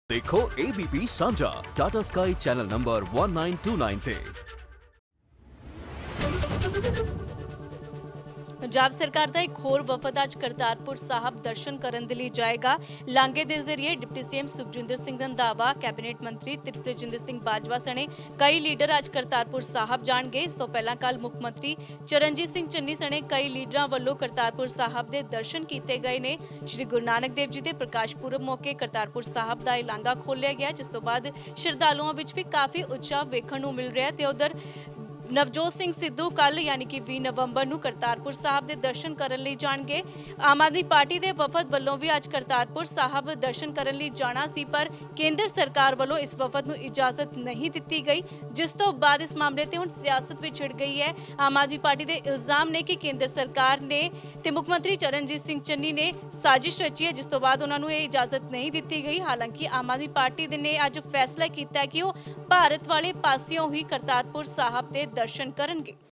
देखो एबीपी साझा Tata sky channel number 1929 ਤੇ। ਪੰਜਾਬ ਸਰਕਾਰ ਦਾ ਇੱਕ ਹੋਰ ਵਫਦ ਅੱਜ ਕਰਤਾਰਪੁਰ ਸਾਹਿਬ ਦਰਸ਼ਨ ਕਰਨ ਦੇ ਲਈ ਜਾਏਗਾ। ਲਾਂਘੇ ਦੇ ਜ਼ਰੀਏ deputy CM Sukhjinder Singh Randhawa, cabinet ਮੰਤਰੀ ਤ੍ਰਿਪਤ ਰਜਿੰਦਰ ਸਿੰਘ ਬਾਜਵਾ ਸਣੇ ਕਈ ਲੀਡਰ ਅੱਜ ਕਰਤਾਰਪੁਰ ਸਾਹਿਬ ਜਾਣਗੇ। ਇਸ ਤੋਂ ਪਹਿਲਾਂ ਕੱਲ ਮੁੱਖ ਮੰਤਰੀ ਚਰਨਜੀਤ ਸਿੰਘ ਚੰਨੀ ਸਣੇ ਕਈ ਲੀਡਰਾਂ ਵੱਲੋਂ ਕਰਤਾਰਪੁਰ ਸਾਹਿਬ ਦੇ ਦਰਸ਼ਨ ਕੀਤੇ ਗਏ ਨੇ। ਸ਼੍ਰੀ ਗੁਰੂ ਨਾਨਕ ਦੇਵ ਜੀ ਦੇ ਪ੍ਰਕਾਸ਼ ਪੁਰਬ ਮੌਕੇ ਕਰਤਾਰਪੁਰ ਸਾਹਿਬ ਦਾ ਇਹ ਲਾਂਘਾ ਖੋਲ੍ਹਿਆ ਗਿਆ, ਜਿਸ ਤੋਂ ਬਾਅਦ ਸ਼ਰਧਾਲੂਆਂ ਵਿੱਚ ਵੀ ਕਾਫੀ ਉਤਸ਼ਾਹ ਵੇਖਣ ਨੂੰ ਮਿਲ ਰਿਹਾ ਤੇ ਉਧਰ ਨਵਜੋਤ ਸਿੰਘ ਸਿੱਧੂ ਕੱਲ ਯਾਨੀ ਕਿ 20 ਨਵੰਬਰ ਨੂੰ ਕਰਤਾਰਪੁਰ ਸਾਹਿਬ ਦੇ ਦਰਸ਼ਨ ਕਰਨ ਲਈ ਜਾਣਗੇ। ਆਮ ਆਦਮੀ ਪਾਰਟੀ ਦੇ ਵਫਦ ਵੱਲੋਂ ਵੀ ਅੱਜ ਕਰਤਾਰਪੁਰ ਸਾਹਿਬ ਦਰਸ਼ਨ ਕਰਨ ਲਈ ਜਾਣਾ ਸੀ, ਪਰ ਕੇਂਦਰ ਸਰਕਾਰ ਵੱਲੋਂ ਇਸ ਵਫਦ ਨੂੰ ਇਜਾਜ਼ਤ ਨਹੀਂ ਦਿੱਤੀ ਗਈ, ਜਿਸ ਤੋਂ ਬਾਅਦ ਇਸ ਮਾਮਲੇ ਤੇ ਹੁਣ ਸਿਆਸਤ ਵੀ ਛਿੜ ਗਈ ਹੈ। ਆਮ ਆਦਮੀ ਪਾਰਟੀ ਦੇ ਇਲਜ਼ਾਮ ਨੇ ਕਿ ਕੇਂਦਰ ਸਰਕਾਰ ਨੇ ਤੇ ਮੁੱਖ ਮੰਤਰੀ ਚਰਨਜੀਤ ਸਿੰਘ ਚੰਨੀ ਨੇ ਸਾਜ਼ਿਸ਼ ਰਚੀ ਹੈ, ਜਿਸ ਤੋਂ ਬਾਅਦ ਉਹਨਾਂ ਨੂੰ ਇਹ ਇਜਾਜ਼ਤ ਨਹੀਂ ਦਿੱਤੀ ਗਈ। ਹਾਲਾਂਕਿ ਆਮ ਆਦਮੀ ਪਾਰਟੀ ਨੇ ਅੱਜ ਫੈਸਲਾ ਕੀਤਾ ਕਿ ਉਹ ਭਾਰਤ ਵਾਲੇ ਪਾਸਿਓਂ ਹੀ ਕਰਤਾਰਪੁਰ ਸਾਹਿਬ ਦੇ ਦਰਸ਼ਨ ਕਰਨਗੇ।